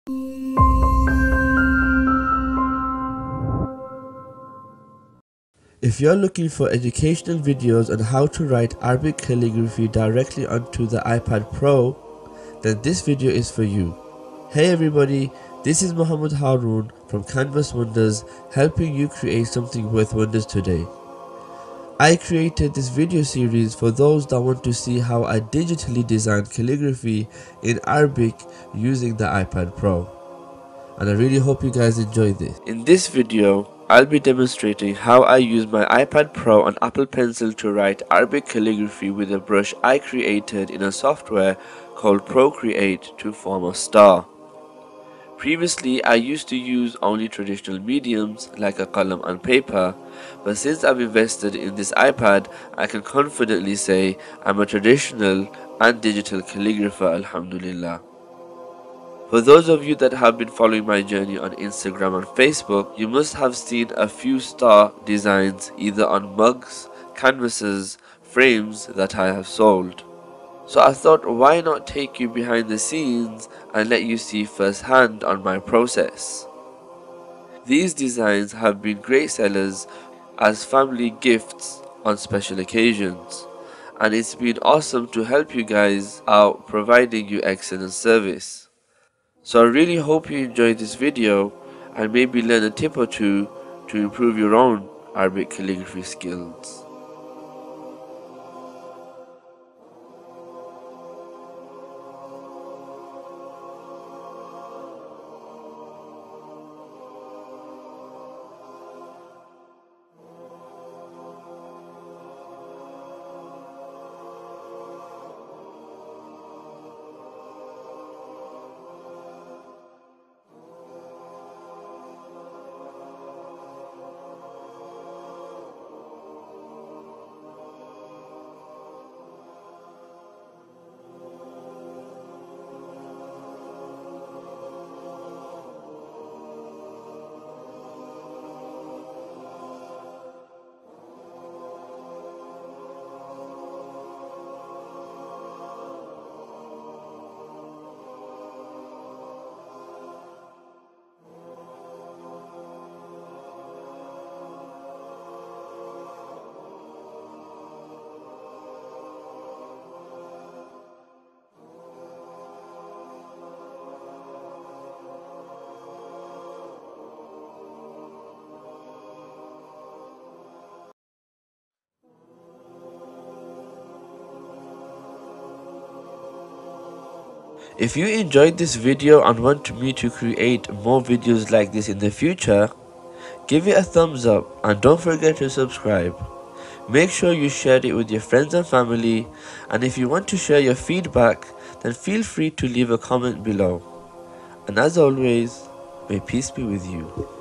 If you're looking for educational videos on how to write Arabic calligraphy directly onto the iPad Pro, then this video is for you. Hey everybody, this is Muhammad Haroon from Canvas Wonders, helping you create something worth wonders today. I created this video series for those that want to see how I digitally design calligraphy in Arabic using the iPad Pro. And I really hope you guys enjoy this. In this video, I'll be demonstrating how I use my iPad Pro on Apple Pencil to write Arabic calligraphy with a brush I created in a software called Procreate to form a star. Previously, I used to use only traditional mediums like a column and paper, but since I've invested in this iPad, I can confidently say I'm a traditional and digital calligrapher, alhamdulillah. For those of you that have been following my journey on Instagram and Facebook, you must have seen a few star designs either on mugs, canvases, frames that I have sold. So I thought, why not take you behind the scenes and let you see firsthand on my process. These designs have been great sellers as family gifts on special occasions, and it's been awesome to help you guys out, providing you excellent service. So I really hope you enjoyed this video and maybe learn a tip or two to improve your own Arabic calligraphy skills. If you enjoyed this video and want me to create more videos like this in the future, give it a thumbs up and don't forget to subscribe. Make sure you share it with your friends and family, and if you want to share your feedback, then feel free to leave a comment below. And as always, may peace be with you.